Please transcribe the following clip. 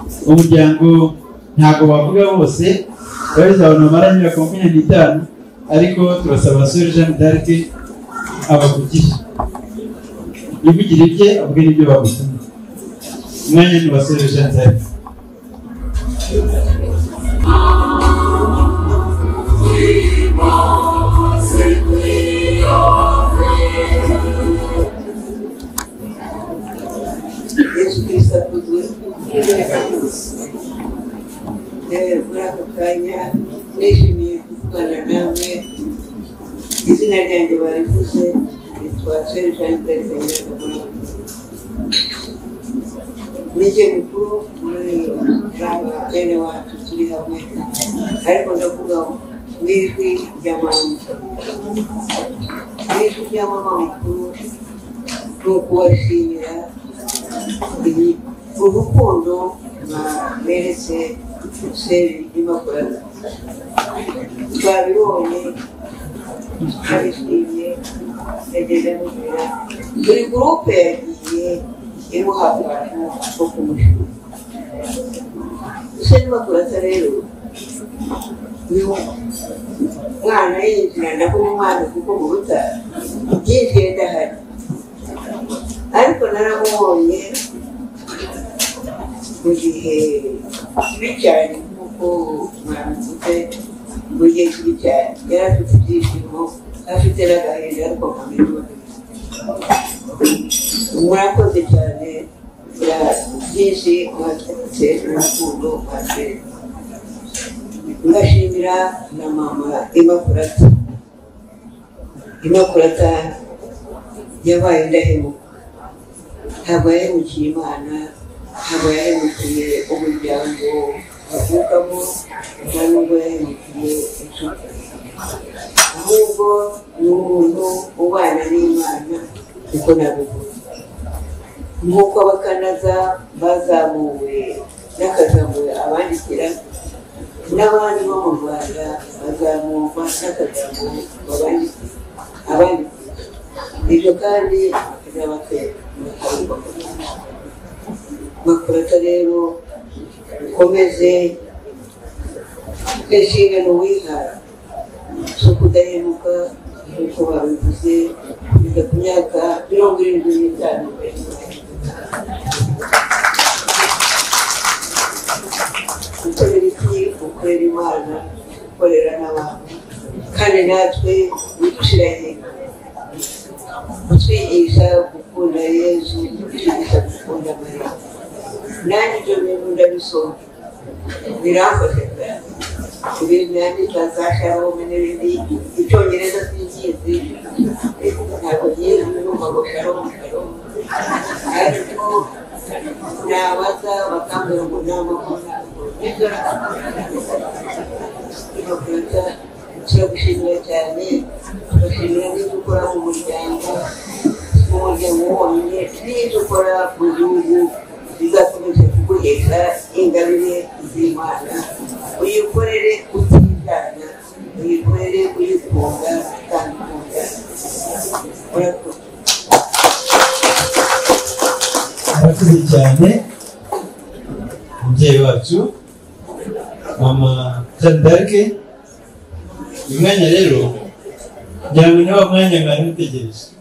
umuryango ntabwo bavuga bose babize abantu bamara imyaka 25 ariko turasaba Sœur Jeanne d'Arc abavugisha yivugire ibye avuge n'ibyo bagutumye umwanya ni wa Sœur Jeanne d'Arc. Yesu Kristo akuzwe muri ako kanya nishimiye kuvugana nawe. Izina ryanjye barivuze nitwa Sœur Jeanne d'Arc nije mukuru muri bene wacu turi hamwe ariko ndavuga n'ijwi rya mama mukuru nuko washimira urukundo mweretse Seri Immaculata twabibonye abishimye yageze mubwira buri gurupe yagiye imuha abantu bo kumushura. Seri Immaculata rero uyu mwana yinjira ndabona umwana kuko mu butara yinjiye ndahari ariko naramubonye mu gihe kibi cyane nk'uko mwabivuze mu gihe kibi cyane yari afite ibyishimo afite n'agahinda ariko nkamenya murakoze cyane byinshi mwategetse urukundo mwatere. Ngashimira na mama Immaculata yabaye indahemuka ntabwo yahemukiye Imana ntabwo yahemukiye umuryango avukamo nta nubwo yahemukiye inshuti ahubwo ni umuntu ubana n'Imana kuko nabivuze nk'uko abakanaza bazamuwe n'akazamuwe abandikira n'abandi bo mu Rwanda bazamurwa n'akazamuwe abandikira ibyo kandi bizabatera Immaculata rero ukomeze inshingano wihaye zo kudahemuka nk'uko babivuze biga ku myaka 75 gukorera iki gukorera Imana gukorera n'abantu kandi natwe bidushyira hejuru kutwigisha gukunda Yesu kutwigisha gukunda Mariya. Nanjye ibyo bintu ndabisoma biramfasha cyane ibintu yandika za Shalom n'ibindi icyongereza sinkizi ntabwo nyizi numva ngo Shalom ariko nabaza bakambwira ngo ni amakuru nibyo Immaculata turagushimira cyane tugashimira n'ibyo ukora mu muryango wonyine n'ibyo ukora mu gihugu bizakomeza kuguhesha ingabire z'Imana uyikorere utijana uyikorere uyikunda kandi ukunda. Murakoze cyane umubyeyi wacu mama Jeanne d'Arc. Umwanya rero ngira ngo ni wa mwanya mwari mutegereje